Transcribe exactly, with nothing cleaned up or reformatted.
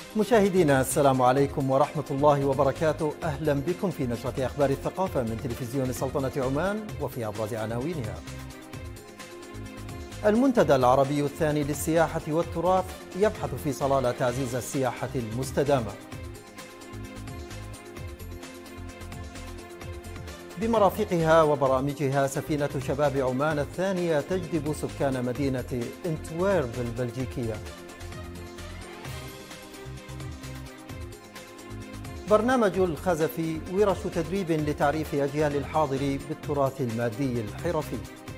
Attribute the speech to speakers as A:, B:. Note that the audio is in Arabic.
A: مشاهدينا السلام عليكم ورحمة الله وبركاته. أهلا بكم في نشرة أخبار الثقافة من تلفزيون سلطنة عمان وفي أبرز عناوينها. المنتدى العربي الثاني للسياحة والتراث يبحث في صلالة تعزيز السياحة المستدامة. بمرافقها وبرامجها سفينة شباب عمان الثانية تجذب سكان مدينة انتويرب البلجيكية. برنامج الخزف ورش تدريب لتعريف أجيال الحاضر بالتراث المادي الحرفي.